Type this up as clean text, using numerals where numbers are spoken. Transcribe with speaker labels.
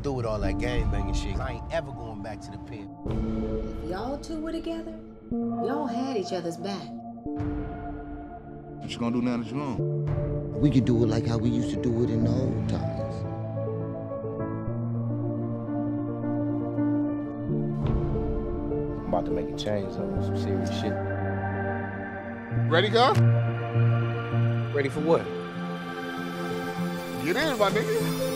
Speaker 1: through with all that gang banging shit. I ain't ever going back to the pen.
Speaker 2: If y'all two were together, y'all had each other's back.
Speaker 3: What you gonna do now that you're gone?
Speaker 4: We could do it like how we used to do it in the old times.
Speaker 1: I'm about to make a change on some serious shit.
Speaker 3: Ready, go?
Speaker 1: Ready for what?
Speaker 3: Get in, my nigga.